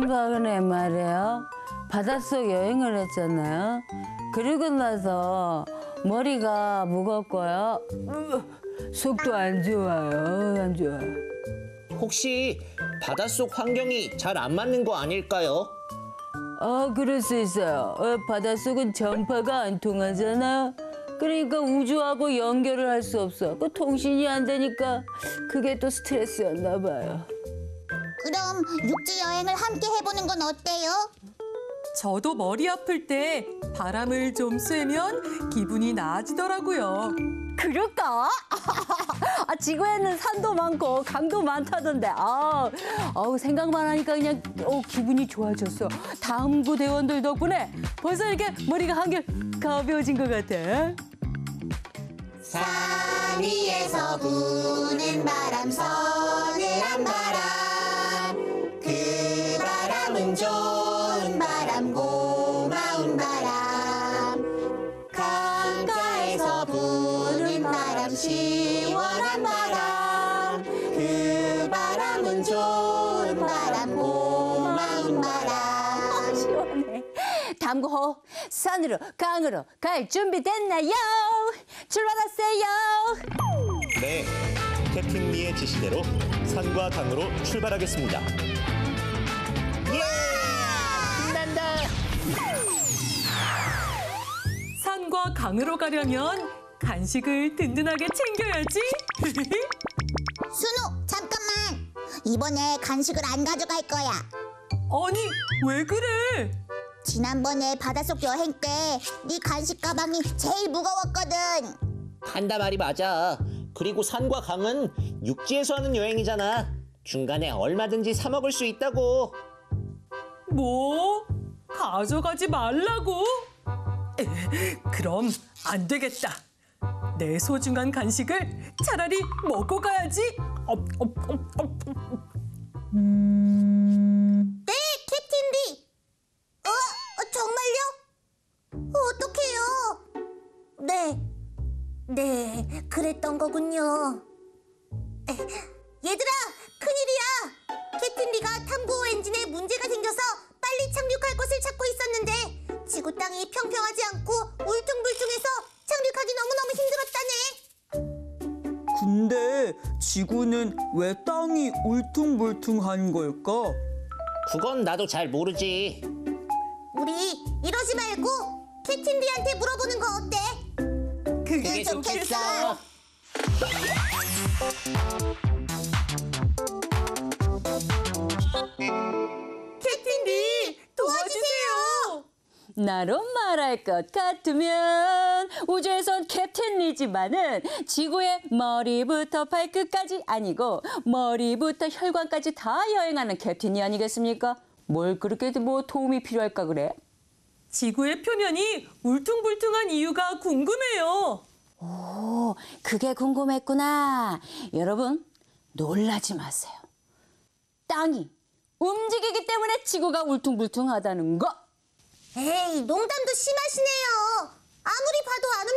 최근에 말이에요. 바닷속 여행을 했잖아요. 그리고 나서 머리가 무겁고요. 속도 안 좋아요. 안 좋아요. 혹시 바닷속 환경이 잘 안 맞는 거 아닐까요? 그럴 수 있어요. 바닷속은 전파가 안 통하잖아요. 그러니까 우주하고 연결을 할 수 없어. 그 통신이 안 되니까 그게 또 스트레스였나 봐요. 그럼 육지 여행을 함께 해보는 건 어때요? 저도 머리 아플 때 바람을 좀 쐬면 기분이 나아지더라고요. 그럴까? 지구에는 산도 많고 강도 많다던데. 생각만 하니까 그냥 기분이 좋아졌어. 다음 구 대원들 덕분에 벌써 이렇게 머리가 한결 가벼워진 것 같아. 산 위에서 부는 바람, 서늘한 바람. 그 바람은 좋은 바람, 고마운 바람. 강가에서 부는 바람, 시원한 바람. 그 바람은 좋은 바람, 고마운 바람. 시원해. 다음 구 산으로 강으로 갈 준비 됐나요? 출발하세요. 네, 캡틴 리의 지시대로 산과 강으로 출발하겠습니다. 예! 신난다! 산과 강으로 가려면 간식을 든든하게 챙겨야지. 순우, 잠깐만. 이번에 간식을 안 가져갈 거야. 아니, 왜 그래? 지난번에 바닷속 여행 때 네 간식 가방이 제일 무거웠거든. 한다 말이 맞아. 그리고 산과 강은 육지에서 하는 여행이잖아. 중간에 얼마든지 사 먹을 수 있다고. 뭐? 가져가지 말라고? 그럼 안 되겠다. 내 소중한 간식을 차라리 먹고 가야지. 네, 캡틴 리. 정말요? 어떡해요? 네, 그랬던 거군요. 얘들아, 큰일이야. 캡틴 리가 탐구 엔진에 문제가 생겨서 빨리 착륙할 곳을 찾고 있었는데 지구 땅이 평평하지 않고 울퉁불퉁해서 착륙하기 너무너무 힘들었다네. 근데 지구는 왜 땅이 울퉁불퉁한 걸까? 그건 나도 잘 모르지. 우리 이러지 말고 캡틴 리한테 물어보는 거 어때? 그게 좋겠어. 캡틴 리, 도와주세요. 나로 말할 것 같으면 우주에선 캡틴 리지만은 지구의 머리부터 발끝까지 아니고 머리부터 혈관까지 다 여행하는 캡틴이 아니겠습니까? 뭘 그렇게 도움이 필요할까 그래? 지구의 표면이 울퉁불퉁한 이유가 궁금해요. 오, 그게 궁금했구나. 여러분, 놀라지 마세요. 땅이 움직이기 때문에 지구가 울퉁불퉁하다는 거. 에이, 농담도 심하시네요. 아무리 봐도 안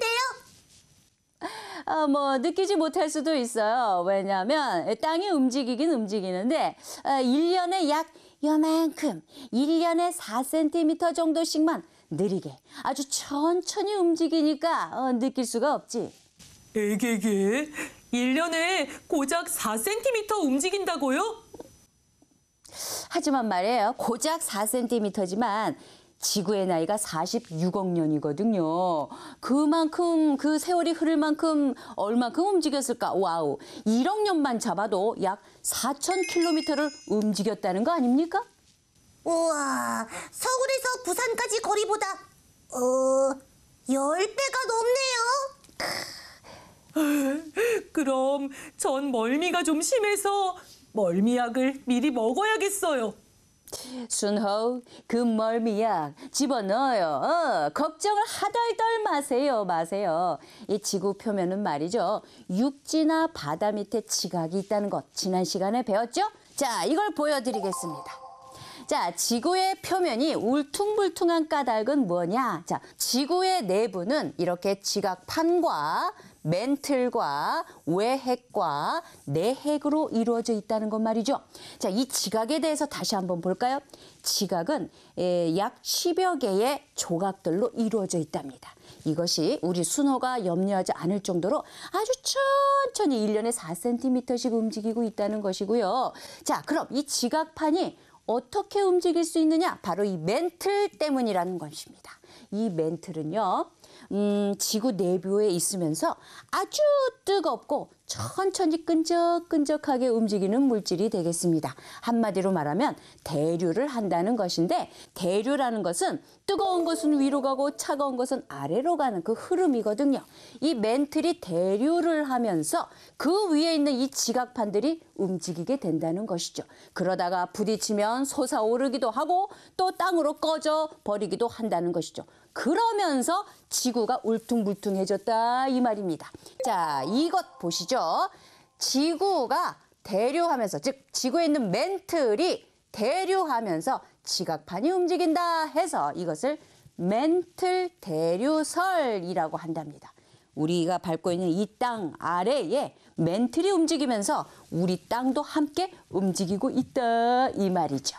움직이는데요. 느끼지 못할 수도 있어요. 왜냐하면 땅이 움직이긴 움직이는데 1년에 약 요만큼, 1년에 4cm 정도씩만 느리게 아주 천천히 움직이니까 느낄 수가 없지. 에게게, 1년에 고작 4cm 움직인다고요? 하지만 말이에요. 고작 4cm지만 지구의 나이가 46억 년이거든요. 그만큼 그 세월이 흐를 만큼 얼마큼 움직였을까? 와우. 1억 년만 잡아도 약 4,000km를 움직였다는 거 아닙니까? 우와, 서울에서 부산까지 거리보다 10배가 넘네요. 그럼 전 멀미가 좀 심해서 멀미약을 미리 먹어야겠어요. 순호, 그 멀미약 집어넣어요. 걱정을 하덜덜 마세요. 이 지구 표면은 말이죠. 육지나 바다 밑에 지각이 있다는 것 지난 시간에 배웠죠? 자, 이걸 보여드리겠습니다. 자, 지구의 표면이 울퉁불퉁한 까닭은 뭐냐? 자, 지구의 내부는 이렇게 지각판과 멘틀과 외핵과 내핵으로 이루어져 있다는 것 말이죠. 자, 이 지각에 대해서 다시 한번 볼까요? 지각은 약 10여 개의 조각들로 이루어져 있답니다. 이것이 우리 순호가 염려하지 않을 정도로 아주 천천히 1년에 4cm씩 움직이고 있다는 것이고요. 자, 그럼 이 지각판이 어떻게 움직일 수 있느냐? 바로 이 멘틀 때문이라는 것입니다. 이 멘틀은요, 지구 내부에 있으면서 아주 뜨겁고 천천히 끈적끈적하게 움직이는 물질이 되겠습니다. 한마디로 말하면 대류를 한다는 것인데, 대류라는 것은 뜨거운 것은 위로 가고 차가운 것은 아래로 가는 그 흐름이거든요. 이 멘틀이 대류를 하면서 그 위에 있는 이 지각판들이 움직이게 된다는 것이죠. 그러다가 부딪히면 솟아오르기도 하고 또 땅으로 꺼져 버리기도 한다는 것이죠. 그러면서 지구가 울퉁불퉁해졌다 이 말입니다. 자, 이것 보시죠. 지구가 대류하면서, 즉 지구에 있는 멘틀이 대류하면서 지각판이 움직인다 해서 이것을 멘틀 대류설이라고 한답니다. 우리가 밟고 있는 이 땅 아래에 멘틀이 움직이면서 우리 땅도 함께 움직이고 있다 이 말이죠.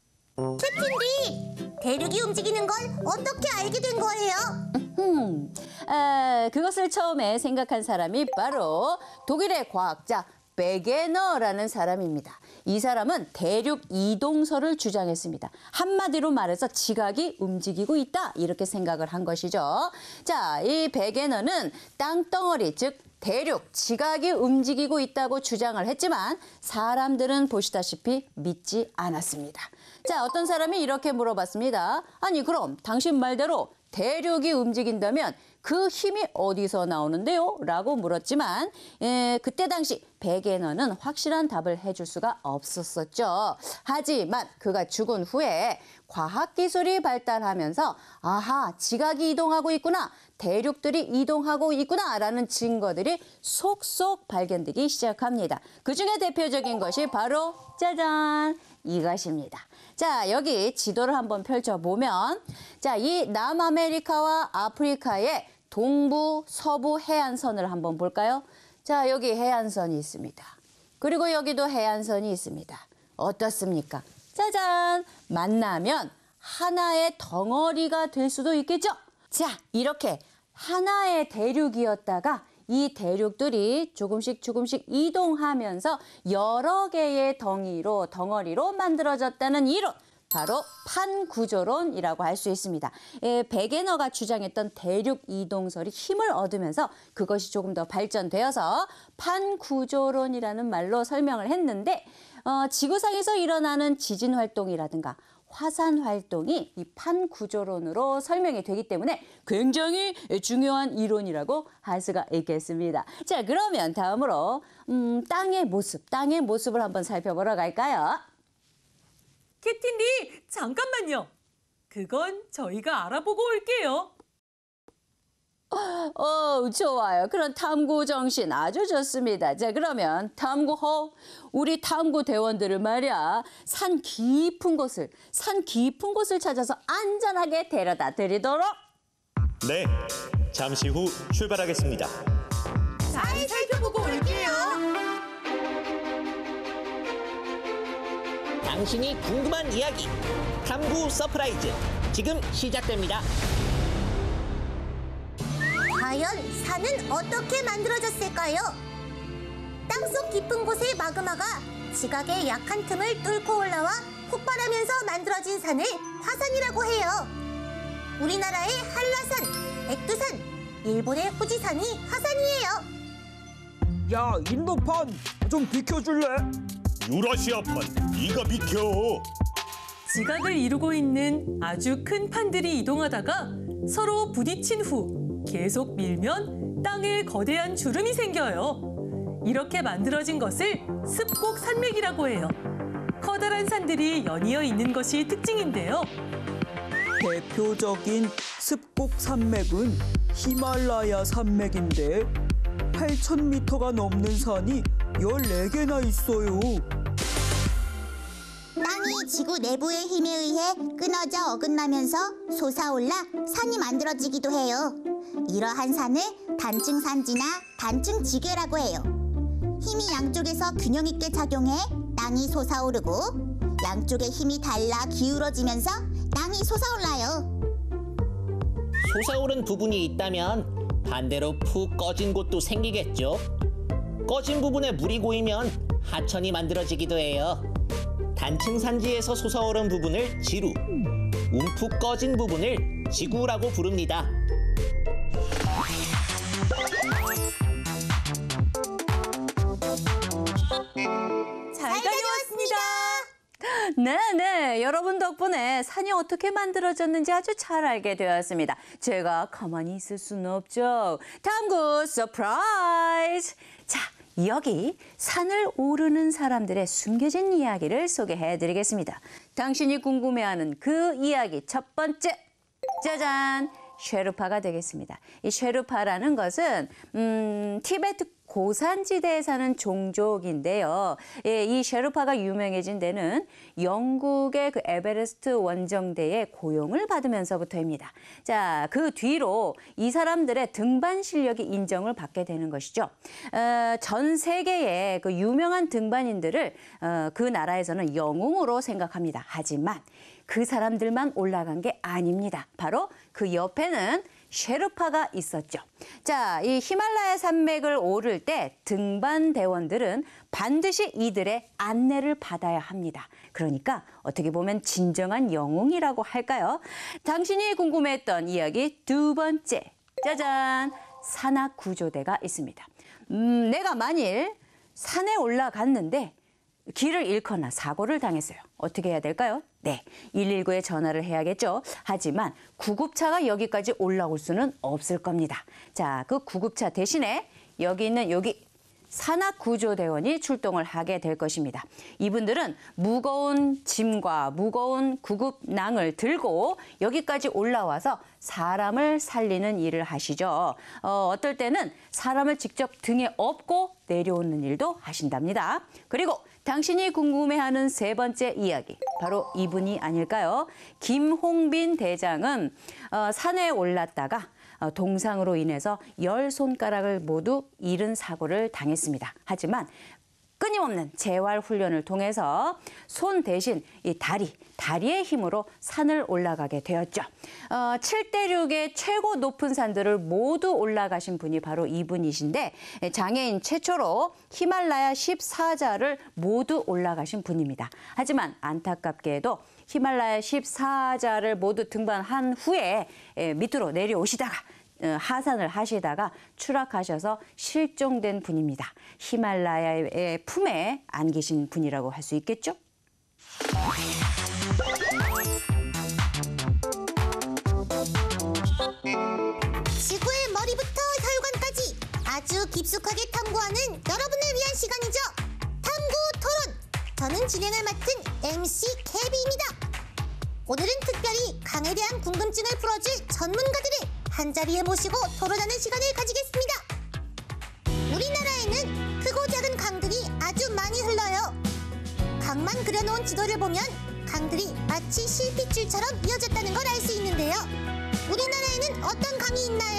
캡틴디, 대륙이 움직이는 걸 어떻게 알게 된 거예요? 그것을 처음에 생각한 사람이 바로 독일의 과학자 베게너라는 사람입니다. 이 사람은 대륙 이동설을 주장했습니다. 한마디로 말해서 지각이 움직이고 있다 이렇게 생각을 한 것이죠. 자, 이 베게너는 땅덩어리, 즉 대륙, 지각이 움직이고 있다고 주장을 했지만 사람들은 보시다시피 믿지 않았습니다. 자, 어떤 사람이 이렇게 물어봤습니다. 아니, 그럼 당신 말대로 대륙이 움직인다면 그 힘이 어디서 나오는데요? 라고 물었지만 그때 당시 베게너는 확실한 답을 해줄 수가 없었었죠. 하지만 그가 죽은 후에 과학기술이 발달하면서 아하, 지각이 이동하고 있구나, 대륙들이 이동하고 있구나 라는 증거들이 속속 발견되기 시작합니다. 그중에 대표적인 것이 바로 짜잔! 이것입니다. 자, 여기 지도를 한번 펼쳐보면, 자, 이 남아메리카와 아프리카의 동부, 서부 해안선을 한번 볼까요? 자, 여기 해안선이 있습니다. 그리고 여기도 해안선이 있습니다. 어떻습니까? 짜잔! 만나면 하나의 덩어리가 될 수도 있겠죠? 자, 이렇게 하나의 대륙이었다가 이 대륙들이 조금씩 이동하면서 여러 개의 덩어리로 만들어졌다는 이론, 바로 판구조론이라고 할 수 있습니다. 베게너가 주장했던 대륙 이동설이 힘을 얻으면서 그것이 조금 더 발전되어서 판구조론이라는 말로 설명을 했는데, 지구상에서 일어나는 지진 활동이라든가 화산 활동이 이 판구조론으로 설명이 되기 때문에 굉장히 중요한 이론이라고 할 수가 있겠습니다. 자, 그러면 다음으로 땅의 모습을 한번 살펴보러 갈까요? 캡틴디, 잠깐만요. 그건 저희가 알아보고 올게요. 좋아요. 그런 탐구 정신 아주 좋습니다. 자, 그러면 탐구호, 우리 탐구 대원들을 말이야, 산 깊은 곳을 찾아서 안전하게 데려다 드리도록. 네, 잠시 후 출발하겠습니다. 잘 살펴보고 올게요. 당신이 궁금한 이야기, 탐구 서프라이즈 지금 시작됩니다. 과연 산은 어떻게 만들어졌을까요? 땅속 깊은 곳의 마그마가 지각의 약한 틈을 뚫고 올라와 폭발하면서 만들어진 산을 화산이라고 해요. 우리나라의 한라산, 백두산, 일본의 후지산이 화산이에요. 야, 인도판 좀 비켜줄래? 유라시아판, 네가 비켜. 지각을 이루고 있는 아주 큰 판들이 이동하다가 서로 부딪힌 후 계속 밀면 땅에 거대한 주름이 생겨요. 이렇게 만들어진 것을 습곡 산맥이라고 해요. 커다란 산들이 연이어 있는 것이 특징인데요. 대표적인 습곡 산맥은 히말라야 산맥인데 8,000m가 넘는 산이 14개나 있어요. 땅이 지구 내부의 힘에 의해 끊어져 어긋나면서 솟아올라 산이 만들어지기도 해요. 이러한 산을 단층산지나 단층지괴라고 해요. 힘이 양쪽에서 균형 있게 작용해 땅이 솟아오르고 양쪽의 힘이 달라 기울어지면서 땅이 솟아올라요. 솟아오른 부분이 있다면 반대로 푹 꺼진 곳도 생기겠죠. 꺼진 부분에 물이 고이면 하천이 만들어지기도 해요. 단층 산지에서 솟아오른 부분을 지루, 움푹 꺼진 부분을 지구라고 부릅니다. 잘 다녀왔습니다. 네네, 여러분 덕분에 산이 어떻게 만들어졌는지 아주 잘 알게 되었습니다. 제가 가만히 있을 수는 없죠. 탐구 서프라이즈! 자, 여기 산을 오르는 사람들의 숨겨진 이야기를 소개해드리겠습니다. 당신이 궁금해하는 그 이야기 첫 번째, 짜잔! 쉐르파가 되겠습니다. 이 쉐르파라는 것은 티베트 고산지대에 사는 종족인데요. 예, 이 쉐르파가 유명해진 데는 영국의 그 에베레스트 원정대에 고용을 받으면서부터입니다. 자, 그 뒤로 이 사람들의 등반 실력이 인정을 받게 되는 것이죠. 전 세계의 그 유명한 등반인들을 그 나라에서는 영웅으로 생각합니다. 하지만 그 사람들만 올라간 게 아닙니다. 바로 그 옆에는 쉐르파가 있었죠. 자, 이 히말라야 산맥을 오를 때 등반 대원들은 반드시 이들의 안내를 받아야 합니다. 그러니까 어떻게 보면 진정한 영웅이라고 할까요? 당신이 궁금했던 이야기 두 번째, 짜잔! 산악구조대가 있습니다. 내가 만일 산에 올라갔는데 길을 잃거나 사고를 당했어요. 어떻게 해야 될까요? 네, 119에 전화를 해야겠죠. 하지만 구급차가 여기까지 올라올 수는 없을 겁니다. 자, 그 구급차 대신에 여기 있는 산악구조대원이 출동을 하게 될 것입니다. 이분들은 무거운 짐과 무거운 구급낭을 들고 여기까지 올라와서 사람을 살리는 일을 하시죠. 어떨 때는 사람을 직접 등에 업고 내려오는 일도 하신답니다. 그리고 당신이 궁금해하는 세 번째 이야기, 바로 이분이 아닐까요? 김홍빈 대장은 산에 올랐다가 동상으로 인해서 10손가락을 모두 잃은 사고를 당했습니다. 하지만 끊임없는 재활 훈련을 통해서 손 대신 이 다리의 힘으로 산을 올라가게 되었죠. 7대륙의 최고 높은 산들을 모두 올라가신 분이 바로 이분이신데 장애인 최초로 히말라야 14자를 모두 올라가신 분입니다. 하지만 안타깝게도 히말라야 14자를 모두 등반한 후에 밑으로 내려오시다가 하산을 하시다가 추락하셔서 실종된 분입니다. 히말라야의 품에 안기신 분이라고 할 수 있겠죠? 지구의 머리부터 혈관까지 아주 깊숙하게 탐구하는 여러분을 위한 시간이죠. 탐구 토론! 저는 진행을 맡은 MC 케비입니다. 오늘은 특별히 강에 대한 궁금증을 풀어줄 전문가들을 한자리에 모시고 토론하는 시간을 가지겠습니다. 우리나라에는 크고 작은 강들이 아주 많이 흘러요. 강만 그려놓은 지도를 보면 강들이 마치 실핏줄처럼 이어졌다는 걸 알 수 있는데요. 우리나라에는 어떤 강이 있나요?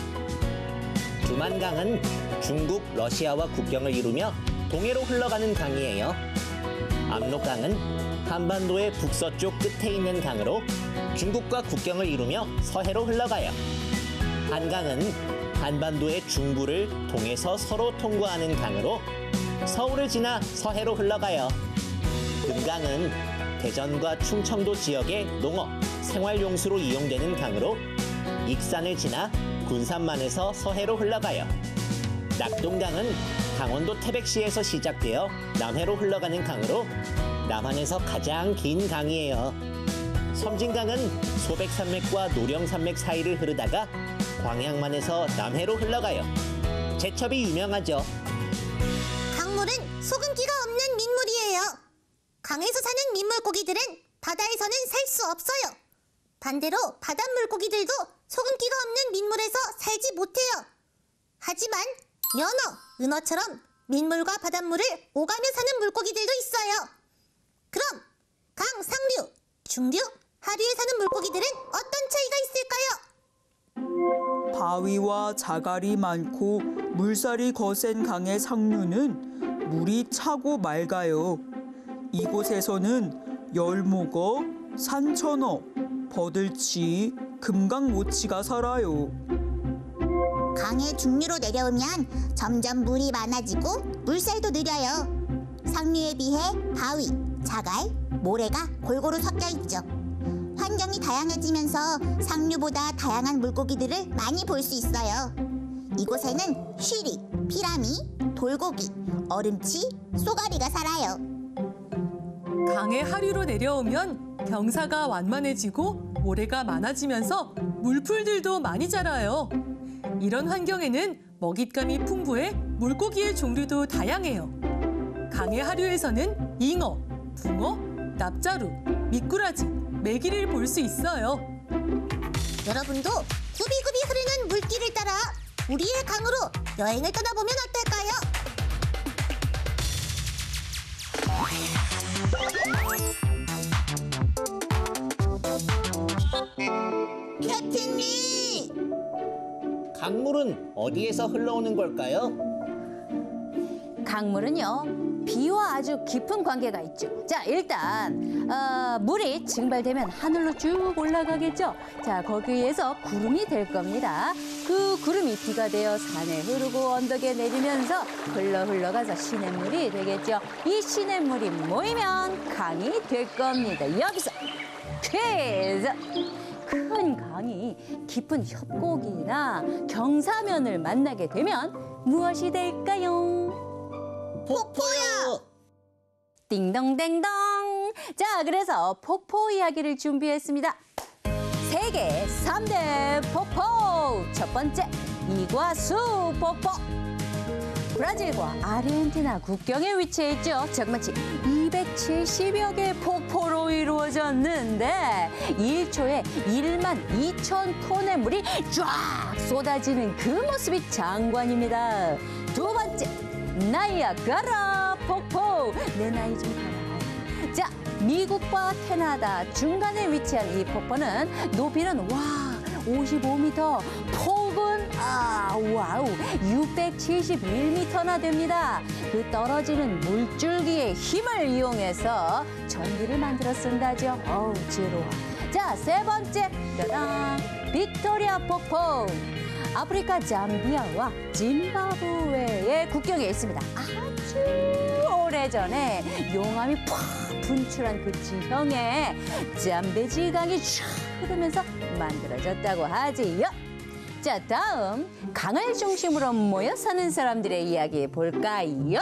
두만강은 중국, 러시아와 국경을 이루며 동해로 흘러가는 강이에요. 압록강은 한반도의 북서쪽 끝에 있는 강으로 중국과 국경을 이루며 서해로 흘러가요. 한강은 한반도의 중부를 동해서 서로 통과하는 강으로 서울을 지나 서해로 흘러가요. 금강은 대전과 충청도 지역의 농업, 생활용수로 이용되는 강으로 익산을 지나 군산만에서 서해로 흘러가요. 낙동강은 강원도 태백시에서 시작되어 남해로 흘러가는 강으로 남한에서 가장 긴 강이에요. 섬진강은 소백산맥과 노령산맥 사이를 흐르다가 광양만에서 남해로 흘러가요. 제첩이 유명하죠. 강물은 소금기가 없는 민물이에요. 강에서 사는 민물고기들은 바다에서는 살 수 없어요. 반대로 바닷물고기들도 소금기가 없는 민물에서 살지 못해요. 하지만 연어, 은어처럼 민물과 바닷물을 오가며 사는 물고기들도 있어요. 그럼 강, 상류, 중류, 하류에 사는 물고기들은 어떤 차이가 있을까요? 바위와 자갈이 많고 물살이 거센 강의 상류는 물이 차고 맑아요. 이곳에서는 열목어, 산천어, 버들치, 금강모치가 살아요. 강의 중류로 내려오면 점점 물이 많아지고 물살도 느려요. 상류에 비해 바위, 자갈, 모래가 골고루 섞여 있죠. 환경이 다양해지면서 상류보다 다양한 물고기들을 많이 볼 수 있어요. 이곳에는 쉬리, 피라미, 돌고기, 얼음치, 쏘가리가 살아요. 강의 하류로 내려오면 경사가 완만해지고 모래가 많아지면서 물풀들도 많이 자라요. 이런 환경에는 먹잇감이 풍부해 물고기의 종류도 다양해요. 강의 하류에서는 잉어, 붕어, 납자루, 미꾸라지, 메기를 볼 수 있어요. 여러분도 구비구비 흐르는 물길을 따라 우리의 강으로 여행을 떠나보면 어떨까요? 캡틴리! 강물은 어디에서 흘러오는 걸까요? 강물은요, 비와 아주 깊은 관계가 있죠. 자, 일단 물이 증발되면 하늘로 쭉 올라가겠죠. 자, 거기에서 구름이 될 겁니다. 그 구름이 비가 되어 산에 흐르고 언덕에 내리면서 흘러가서 시냇물이 되겠죠. 이 시냇물이 모이면 강이 될 겁니다. 여기서 퀴즈! 큰 강이 깊은 협곡이나 경사면을 만나게 되면 무엇이 될까요? 폭포요! 띵동댕동. 자, 그래서 폭포 이야기를 준비했습니다. 세계 3대 폭포. 첫 번째, 이과수 폭포. 브라질과 아르헨티나 국경에 위치해 있죠. 자그마치 270여 개의 폭포로 이루어졌는데 1초에 1만 2천 톤의 물이 쫙 쏟아지는 그 모습이 장관입니다. 두 번째, 나이아가라 폭포. 내 나이 좀 봐라. 자, 미국과 캐나다 중간에 위치한 이 폭포는 높이는 55m, 폭은 와우 671m나 됩니다. 그 떨어지는 물줄기의 힘을 이용해서 전기를 만들어 쓴다죠. 어우, 지루하. 자, 세 번째, 짜잔, 빅토리아 폭포. 아프리카 잠비아와 짐바브웨의 국경에 있습니다. 아주 오래전에 용암이 팍 분출한 그 지형에 잠베지 강이 쫙 흐르면서 만들어졌다고 하지요. 자, 다음 강을 중심으로 모여 사는 사람들의 이야기 볼까요?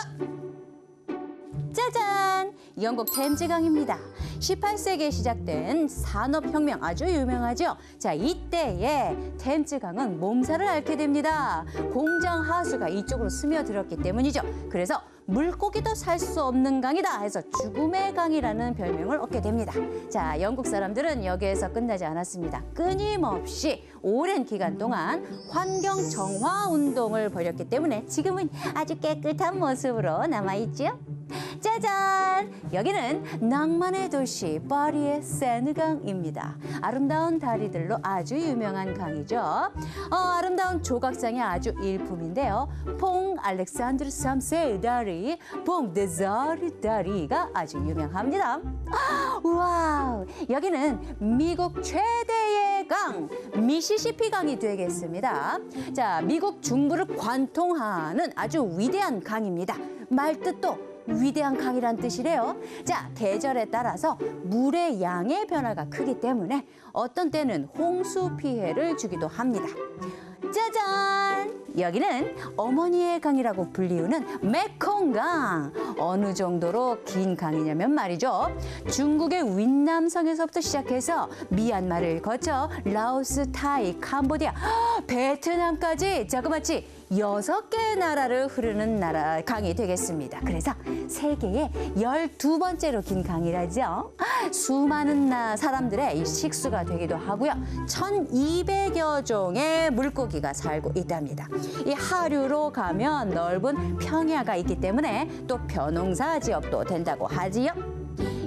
짜잔! 영국 템즈강입니다. 18세기에 시작된 산업혁명, 아주 유명하죠? 자, 이때에 템즈강은 몸살을 앓게 됩니다. 공장 하수가 이쪽으로 스며들었기 때문이죠. 그래서 물고기도 살 수 없는 강이다 해서 죽음의 강이라는 별명을 얻게 됩니다. 자, 영국 사람들은 여기에서 끝나지 않았습니다. 끊임없이 오랜 기간 동안 환경 정화 운동을 벌였기 때문에 지금은 아주 깨끗한 모습으로 남아있죠. 짜잔! 여기는 낭만의 도시 파리의 세느강입니다. 아름다운 다리들로 아주 유명한 강이죠. 아름다운 조각상이 아주 일품인데요. 퐁 알렉산드르 3세 다리, 퐁 데자르 다리가 아주 유명합니다. 와우! 여기는 미국 최대의 강, 미시시피 강이 되겠습니다. 자, 미국 중부를 관통하는 아주 위대한 강입니다. 말뜻도 위대한 강이란 뜻이래요. 자, 계절에 따라서 물의 양의 변화가 크기 때문에 어떤 때는 홍수 피해를 주기도 합니다. 짜잔! 여기는 어머니의 강이라고 불리우는 메콩강. 어느 정도로 긴 강이냐면 말이죠. 중국의 윈남성에서부터 시작해서 미얀마를 거쳐 라오스, 타이, 캄보디아, 베트남까지 자그마치 6개의 나라를 흐르는 강이 되겠습니다. 그래서 세계의 12번째로 긴 강이라죠. 수많은 사람들의 이 식수가 되기도 하고요. 1200여 종의 물고기가 살고 있답니다. 이 하류로 가면 넓은 평야가 있기 때문에 또 벼농사 지역도 된다고 하지요.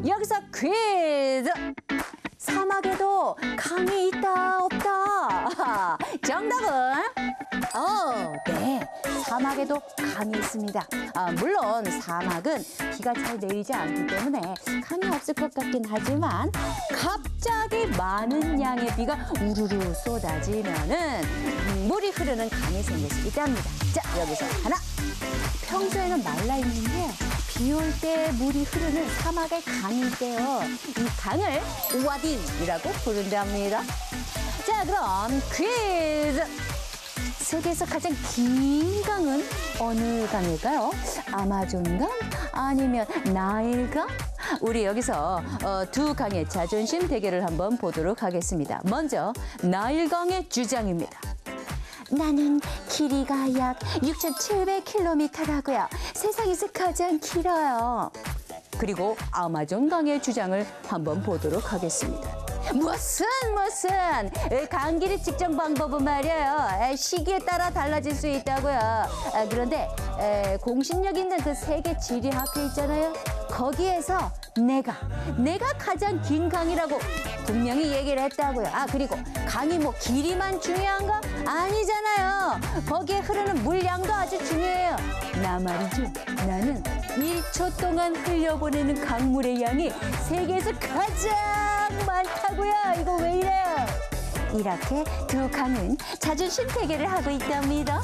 여기서 퀴즈. 사막에도 강이 있다 없다? 정답은? 네. 사막에도 강이 있습니다. 물론 사막은 비가 잘 내리지 않기 때문에 강이 없을 것 같긴 하지만 갑자기 많은 양의 비가 우르르 쏟아지면은 물이 흐르는 강이 생길 수 있답니다. 자, 여기서 하나. 평소에는 말라 있는데 비 올 때 물이 흐르는 사막에 강이 있대요. 이 강을 와딘이라고 부른답니다. 자, 그럼 퀴즈. 세계에서 가장 긴 강은 어느 강일까요? 아마존강? 아니면 나일강? 우리 여기서 두 강의 자존심 대결을 한번 보도록 하겠습니다. 먼저 나일강의 주장입니다. 나는 길이가 약 6,700km라고요. 세상에서 가장 길어요. 그리고 아마존강의 주장을 한번 보도록 하겠습니다. 무슨 강 길이 측정 방법은 말이에요. 시기에 따라 달라질 수 있다고요. 그런데 공신력 있는 그 세계 지리학회 있잖아요. 거기에서 내가 가장 긴 강이라고 분명히 얘기를 했다고요. 그리고 강이 뭐 길이만 중요한가? 아니잖아요. 거기에 흐르는 물량도 아주 중요해요. 나 말이죠. 나는 1초 동안 흘려보내는 강물의 양이 세계에서 가장 많다고요. 이거 왜 이래요? 이렇게 두 강은 자존심 대결을 하고 있답니다.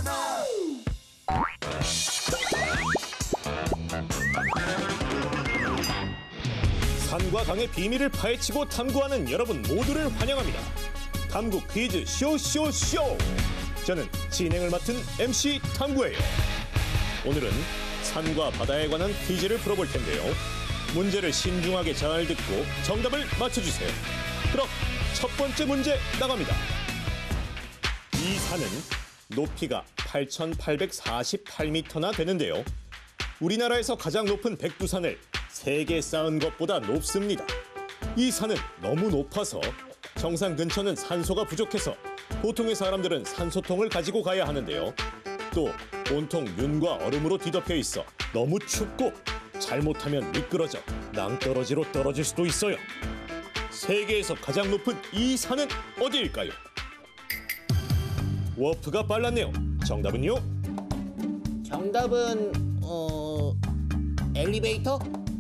산과 강의 비밀을 파헤치고 탐구하는 여러분 모두를 환영합니다. 탐구 퀴즈 쇼쇼쇼! 저는 진행을 맡은 MC 탐구예요. 오늘은 산과 바다에 관한 퀴즈를 풀어볼 텐데요. 문제를 신중하게 잘 듣고 정답을 맞춰주세요. 그럼 첫 번째 문제 나갑니다. 이 산은 높이가 8,848m나 되는데요. 우리나라에서 가장 높은 백두산을 3개 쌓은 것보다 높습니다. 이 산은 너무 높아서 정상 근처는 산소가 부족해서 보통의 사람들은 산소통을 가지고 가야 하는데요. 또 온통 윤과 얼음으로 뒤덮여 있어 너무 춥고 잘못하면 미끄러져 낭떠러지로 떨어질 수도 있어요. 세계에서 가장 높은 이 산은 어디일까요? 워프가 빨랐네요. 정답은요? 정답은 엘리베이터?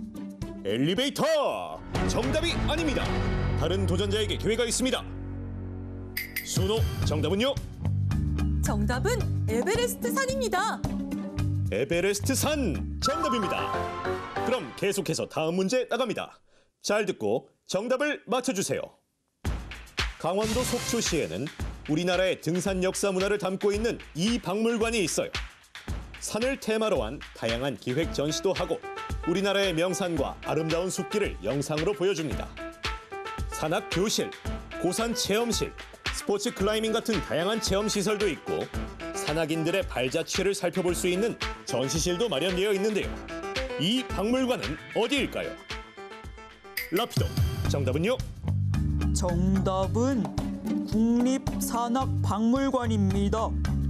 엘리베이터! 정답이 아닙니다. 다른 도전자에게 기회가 있습니다. 순호, 정답은요? 정답은 에베레스트 산입니다. 에베레스트 산! 정답입니다. 그럼 계속해서 다음 문제 나갑니다. 잘 듣고 정답을 맞춰주세요. 강원도 속초시에는 우리나라의 등산 역사 문화를 담고 있는 이 박물관이 있어요. 산을 테마로 한 다양한 기획 전시도 하고 우리나라의 명산과 아름다운 숲길을 영상으로 보여줍니다. 산악 교실, 고산 체험실, 스포츠 클라이밍 같은 다양한 체험 시설도 있고 산악인들의 발자취를 살펴볼 수 있는 전시실도 마련되어 있는데요. 이 박물관은 어디일까요? 라피도, 정답은요? 정답은 국립산악박물관입니다.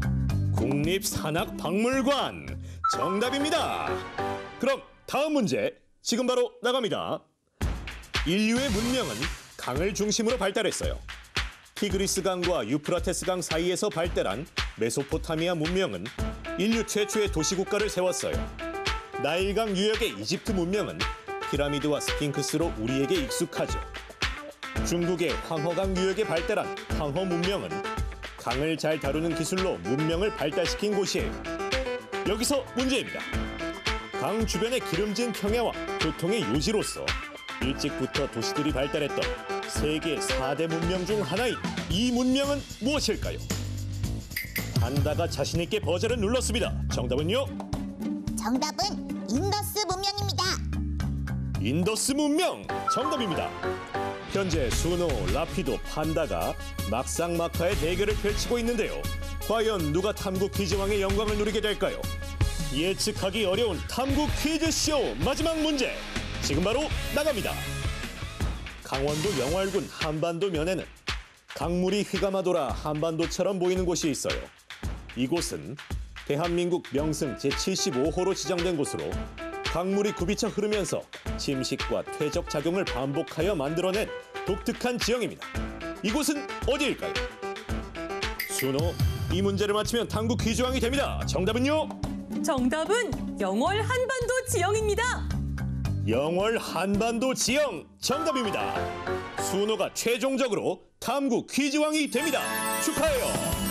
국립산악박물관! 정답입니다. 그럼 다음 문제 지금 바로 나갑니다. 인류의 문명은 강을 중심으로 발달했어요. 티그리스강과 유프라테스강 사이에서 발달한 메소포타미아 문명은 인류 최초의 도시국가를 세웠어요. 나일강 유역의 이집트 문명은 피라미드와 스핑크스로 우리에게 익숙하죠. 중국의 황허강 유역에 발달한 황허 문명은 강을 잘 다루는 기술로 문명을 발달시킨 곳이에요. 여기서 문제입니다. 강 주변의 기름진 평야와 교통의 요지로서 일찍부터 도시들이 발달했던 세계 4대 문명 중 하나인 이 문명은 무엇일까요? 판다가 자신 있게 버저를 눌렀습니다. 정답은요? 정답은 인더스 문명입니다. 인더스 문명! 정답입니다. 현재 순호, 라피도, 판다가 막상막하의 대결을 펼치고 있는데요. 과연 누가 탐구 퀴즈왕의 영광을 누리게 될까요? 예측하기 어려운 탐구 퀴즈쇼 마지막 문제! 지금 바로 나갑니다. 강원도 영월군 한반도 면에는 강물이 휘감아 돌아 한반도처럼 보이는 곳이 있어요. 이곳은 대한민국 명승 제75호로 지정된 곳으로 강물이 굽이쳐 흐르면서 침식과 퇴적 작용을 반복하여 만들어낸 독특한 지형입니다. 이곳은 어디일까요? 순호, 이 문제를 맞히면 당구 퀴즈왕이 됩니다. 정답은요? 정답은 영월 한반도 지형입니다. 영월 한반도 지형 정답입니다. 순호가 최종적으로 탐구 퀴즈왕이 됩니다. 축하해요.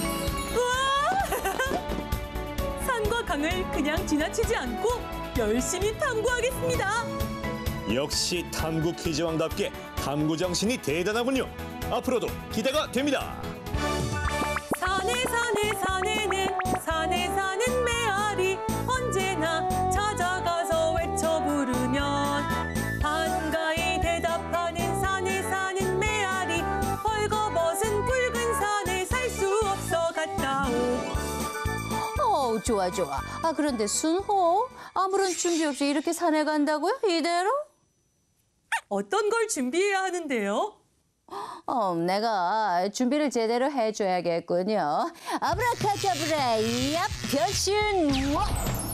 산과 강을 그냥 지나치지 않고 열심히 탐구하겠습니다. 역시 탐구 퀴즈왕답게 탐구 정신이 대단하군요. 앞으로도 기대가 됩니다. 산에 산에는 산에 사는 메아리 언제나 찾아가서 외쳐 부르면 한가히 대답하는 산에 사는 메아리 벌거벗은 붉은 산에 살 수 없어 갔다오. 좋아. 그런데 순호, 아무런 준비 없이 이렇게 산에 간다고요? 이대로? 어떤 걸 준비해야 하는데요? 내가 준비를 제대로 해줘야겠군요. 아브라카다브라, 야, 변신! 와!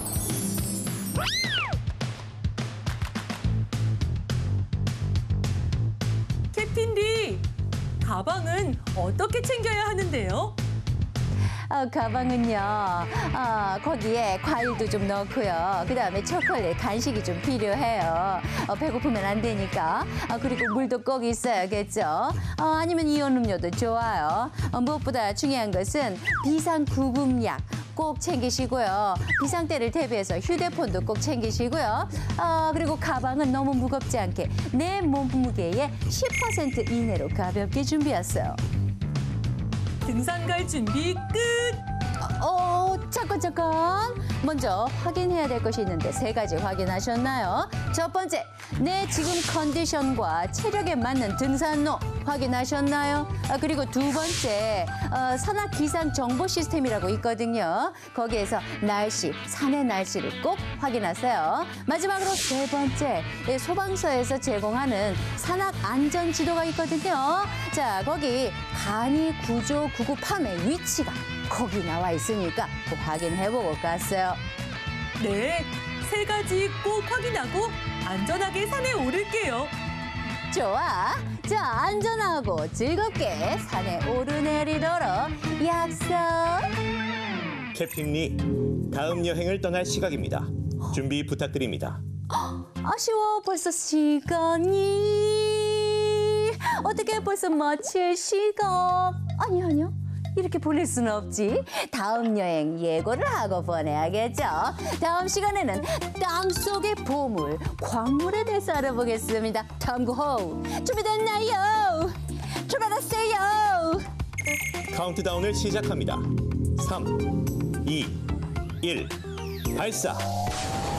캡틴 리, 가방은 어떻게 챙겨야 하는데요? 가방은요, 거기에 과일도 좀 넣고요. 그다음에 초콜릿, 간식이 좀 필요해요. 배고프면 안 되니까. 그리고 물도 꼭 있어야겠죠. 아니면 이온 음료도 좋아요. 무엇보다 중요한 것은 비상구급약 꼭 챙기시고요. 비상대를 대비해서 휴대폰도 꼭 챙기시고요. 그리고 가방은 너무 무겁지 않게 내 몸무게의 10% 이내로 가볍게 준비했어요. 등산 갈 준비 끝! 잠깐. 먼저 확인해야 될 것이 있는데 3가지 확인하셨나요? 첫 번째, 내 지금 컨디션과 체력에 맞는 등산로 확인하셨나요? 그리고 두 번째, 산악 기상 정보 시스템이라고 있거든요. 거기에서 날씨, 산의 날씨를 꼭 확인하세요. 마지막으로 3번째, 소방서에서 제공하는 산악 안전 지도가 있거든요. 자, 거기 간이 구조 구급 함의 위치가 거기 나와 있으니까 꼭 확인해보고 갔어요. 네, 3가지 꼭 확인하고 안전하게 산에 오를게요. 좋아. 자, 안전하고 즐겁게 산에 오르내리도록 약속. 캡틴리, 다음 여행을 떠날 시각입니다. 준비 부탁드립니다. 아쉬워, 벌써 시간이. 어떻게 벌써 마칠 시간. 아니요. 이렇게 보낼 수는 없지. 다음 여행 예고를 하고 보내야겠죠. 다음 시간에는 땅속의 보물, 광물에 대해서 알아보겠습니다. 탐구호, 준비됐나요? 출발하세요. 카운트다운을 시작합니다. 3, 2, 1, 발사!